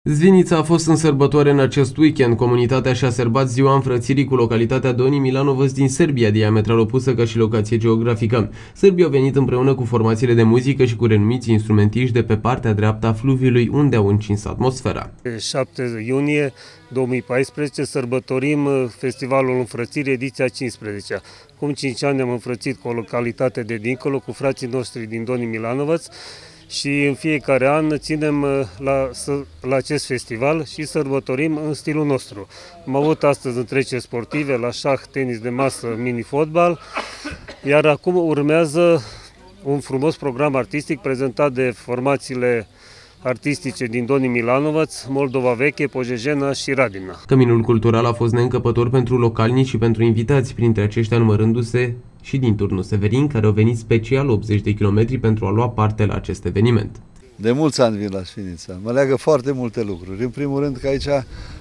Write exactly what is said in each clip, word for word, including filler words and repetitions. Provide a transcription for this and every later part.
Zvinița a fost în sărbătoare în acest weekend. Comunitatea și-a sărbat ziua înfrățirii cu localitatea Donji Milanovac din Serbia, diametral opusă ca și locație geografică. Sârbii au venit împreună cu formațiile de muzică și cu renumiți instrumentiști de pe partea dreaptă a fluviului, unde au încins atmosfera. șapte iunie două mii paisprezece sărbătorim Festivalul Înfrățirii, ediția cincisprezecea. Cum cinci ani am înfrățit cu o localitate de dincolo, cu frații noștri din Donji Milanovac, și în fiecare an ținem la, la acest festival și sărbătorim în stilul nostru. Am avut astăzi întreceri sportive la șah, tenis de masă, mini-fotbal, iar acum urmează un frumos program artistic prezentat de formațiile artistice din Donji Milanovac, Moldova Veche, Pojejena și Radina. Căminul cultural a fost neîncăpător pentru localnici și pentru invitați, printre aceștia numărându-se și din Turnul Severin, care au venit special optzeci de kilometri pentru a lua parte la acest eveniment. De mulți ani vin la Zvinița. Mă leagă foarte multe lucruri. În primul rând că aici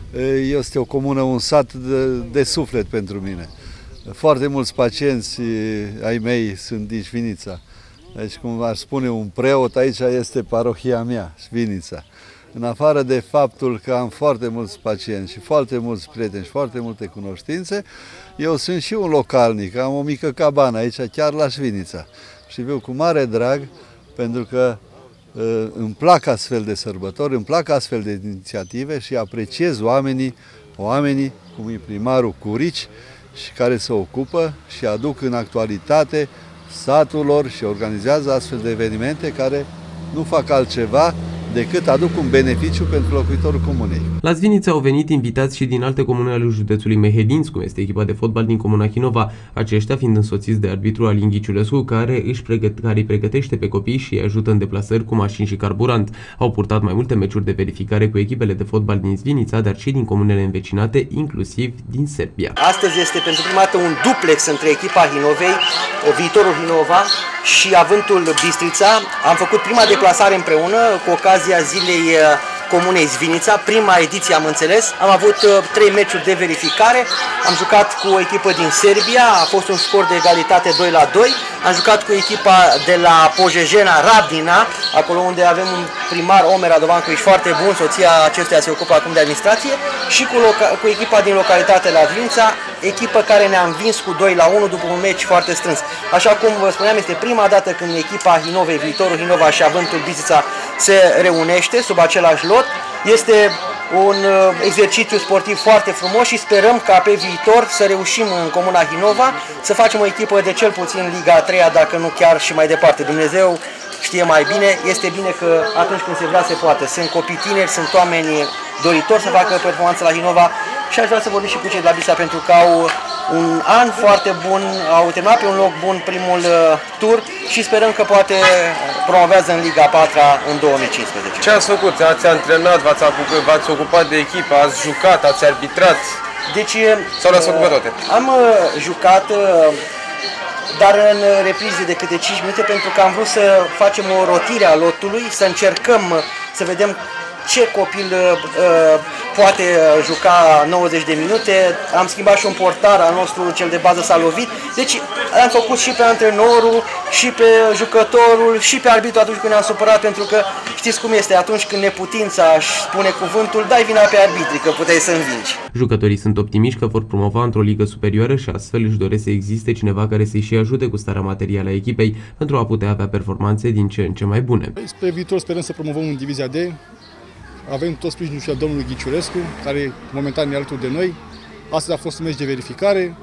este o comună, un sat de, de suflet pentru mine. Foarte mulți pacienți ai mei sunt din Zvinița. Deci, cum ar spune un preot, aici este parohia mea, Zvinița. În afară de faptul că am foarte mulți pacienți și foarte mulți prieteni și foarte multe cunoștințe, eu sunt și un localnic, am o mică cabană aici, chiar la Zvinița. Și viu cu mare drag, pentru că uh, îmi plac astfel de sărbători, îmi plac astfel de inițiative și apreciez oamenii, oamenii cum e primarul Curici, și care se ocupă și aduc în actualitate satul lor și organizează astfel de evenimente care nu fac altceva decât aduc un beneficiu pentru locuitorul comunei. La Zvinița au venit invitați și din alte comune ale județului Mehedinți, cum este echipa de fotbal din comuna Hinova, aceștia fiind însoțiți de arbitru Alin Ghiciulescu, care, își pregăt, care îi pregătește pe copii și îi ajută în deplasări cu mașini și carburant. Au purtat mai multe meciuri de verificare cu echipele de fotbal din Zvinița, dar și din comunele învecinate, inclusiv din Serbia. Astăzi este pentru prima dată un duplex între echipa Hinovei, Viitorul Hinova și Avântul Bistrița. Am făcut prima deplasare împreună cu ocazia zilei comunei Zvinița, prima ediție am înțeles. Am avut trei meciuri de verificare, am jucat cu o echipă din Serbia, a fost un scor de egalitate doi la doi, am jucat cu echipa de la Pojejena, Radina, acolo unde avem un primar, Omer Radovancu, ești foarte bun, soția acestuia se ocupă acum de administrație, și cu, cu echipa din localitate la Zvinița, echipă care ne-a învins cu doi la unu după un meci foarte strâns. Așa cum vă spuneam, este prima dată când echipa Hinovei, Viitorul Hinova și Avântul Bistrița se reunește sub același lot. Este un exercițiu sportiv foarte frumos și sperăm ca pe viitor să reușim în comuna Hinova să facem o echipă de cel puțin Liga a treia, dacă nu chiar și mai departe. Dumnezeu știe mai bine, este bine că atunci când se vrea se poate. Sunt copii tineri, sunt oameni doritori să facă performanță la Hinova și aș vrea să vorbim și cu cei de la Bistrița pentru că au un an foarte bun, au terminat pe un loc bun primul tur și sperăm că poate promovează în Liga a patra în două mii cincisprezece. Ce ați făcut? Ați antrenat, v-ați ocupat, ocupat de echipă, ați jucat, ați arbitrat? Deci, sau le-ați făcut pe toate? Am jucat, dar în reprize de câte cinci minute, pentru că am vrut să facem o rotire a lotului, să încercăm să vedem ce copil uh, poate juca nouăzeci de minute. Am schimbat și un portar al nostru, cel de bază s-a lovit. Deci am făcut și pe antrenorul, și pe jucătorul, și pe arbitru atunci când ne-am supărat, pentru că știți cum este, atunci când neputința își spune cuvântul, dai vina pe arbitri, că puteai să învingi. Jucătorii sunt optimiști că vor promova într-o ligă superioară și astfel își doresc să existe cineva care să-i și ajute cu starea materială a echipei pentru a putea avea performanțe din ce în ce mai bune. Spre viitor sperăm să promovăm în Divizia D. Avem tot sprijinul și al domnului Ghiciulescu, care momentan e alături de noi. Astăzi a fost un meci de verificare.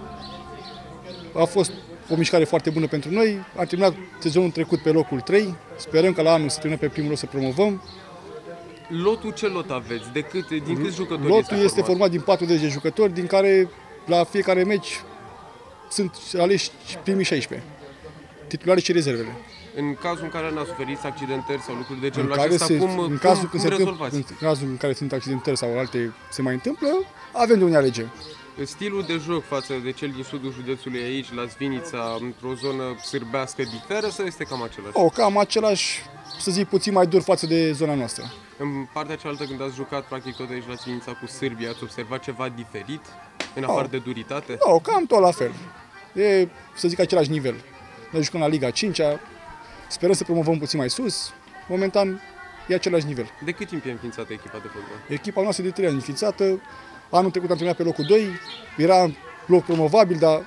A fost o mișcare foarte bună pentru noi. Am terminat sezonul trecut pe locul trei. Sperăm că la anul să terminăm pe primul loc să promovăm. Lotul ce lot aveți? De cât, din câți jucători Lotul este este format din patruzeci de jucători, din care la fiecare meci sunt aleși primii șaisprezece, titularii și rezervele. În cazul în care n-a suferit accidentări sau lucruri de genul în acesta, se, cum, în cazul cum, când cum se rezolvați? În cazul în care sunt accidentări sau alte se mai întâmplă, avem de unde alege. Stilul de joc față de cel din sudul județului aici, la Zvinița, într-o zonă sârbească, diferă sau este cam același? O, cam același, să zic, puțin mai dur față de zona noastră. În partea cealaltă, când ați jucat practic tot aici la Zvinița cu Sârbia, ați observat ceva diferit, în afară de duritate? Da, cam tot la fel. E, să zic, același nivel. Noi jucăm la Liga a cincea, sperăm să promovăm puțin mai sus. Momentan e același nivel. De cât timp e înființată echipa de fotbal? Echipa noastră de trei ani înființată, anul trecut am terminat pe locul doi, era loc promovabil, dar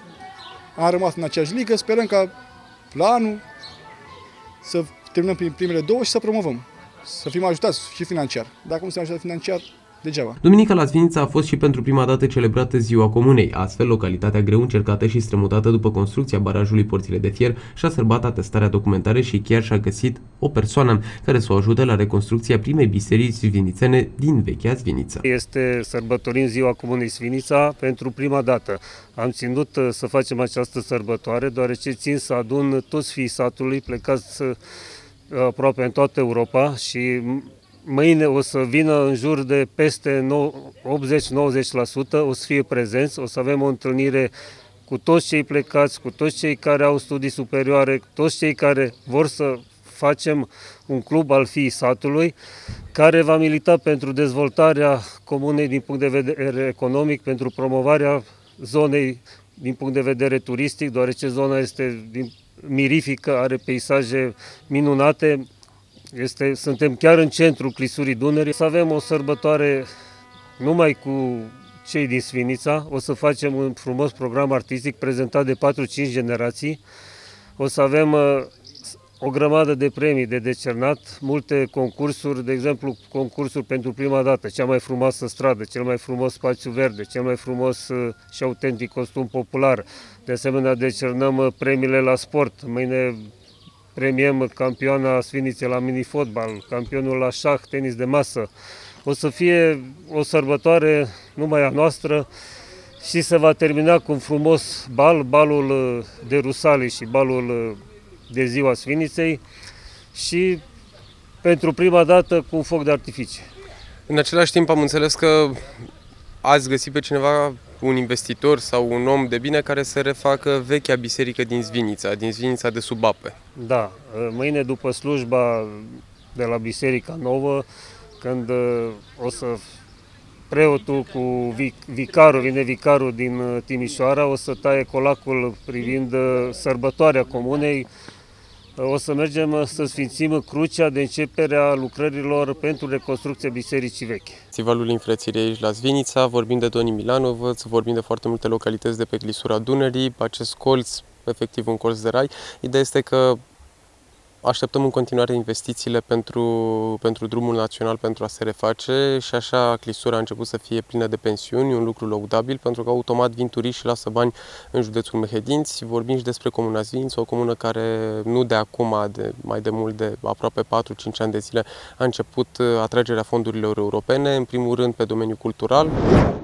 am rămas în aceeași ligă, sperăm ca la anul să terminăm prin primele două și să promovăm, să fim ajutați și financiar. Dacă nu suntem ajutați financiar, degeaba. Duminica la Zvinița a fost și pentru prima dată celebrată Ziua Comunei. Astfel, localitatea greu încercată și strămutată după construcția barajului Porțile de Fier și-a sărbat atestarea documentare și chiar și-a găsit o persoană care să o ajute la reconstrucția primei biserici zvinițene din vechea Zviniță. Este sărbătorind Ziua Comunei Zvinița pentru prima dată. Am ținut să facem această sărbătoare, deoarece țin să adun toți fiii satului plecați aproape în toată Europa și mâine o să vină în jur de peste optzeci la nouăzeci la sută, o să fie prezenți, o să avem o întâlnire cu toți cei plecați, cu toți cei care au studii superioare, cu toți cei care vor să facem un club al fiii satului, care va milita pentru dezvoltarea comunei din punct de vedere economic, pentru promovarea zonei din punct de vedere turistic, deoarece zona este din mirifică, are peisaje minunate. Este, suntem chiar în centrul Clisurii Dunării. Să avem o sărbătoare numai cu cei din Zvinița. O să facem un frumos program artistic prezentat de patru cinci generații. O să avem uh, o grămadă de premii de decernat, multe concursuri, de exemplu concursuri pentru prima dată, cea mai frumoasă stradă, cel mai frumos spațiu verde, cel mai frumos uh, și autentic costum popular. De asemenea, decernăm uh, premiile la sport. Mâine premiem campioana Zviniței la mini-fotbal, campionul la șah, tenis de masă. O să fie o sărbătoare numai a noastră și se va termina cu un frumos bal, balul de Rusalii și balul de Ziua Zviniței și pentru prima dată cu un foc de artificii. În același timp am înțeles că ați găsit pe cineva, un investitor sau un om de bine care să refacă vechea biserică din Zvinița, din Zvinița de sub ape. Da, mâine după slujba de la Biserica Nouă, când o să preotul cu vicarul, vine vicarul din Timișoara, o să taie colacul privind sărbătoarea comunei, o să mergem să sfințim crucea de începere a lucrărilor pentru reconstrucția bisericii vechi. Festivalul Înfrățirii aici la Zvinița, vorbim de Donii Milanovăț, vorbim de foarte multe localități de pe Clisura Dunării, acest colț, efectiv un colț de rai. Ideea este că așteptăm în continuare investițiile pentru, pentru drumul național pentru a se reface și așa Clisura a început să fie plină de pensiuni, un lucru lăudabil, pentru că automat vin turiști și lasă bani în județul Mehedinți. Vorbim și despre Comuna Zvinița, o comună care nu de acum, de, mai de mult de aproape patru cinci ani de zile, a început atragerea fondurilor europene, în primul rând pe domeniul cultural.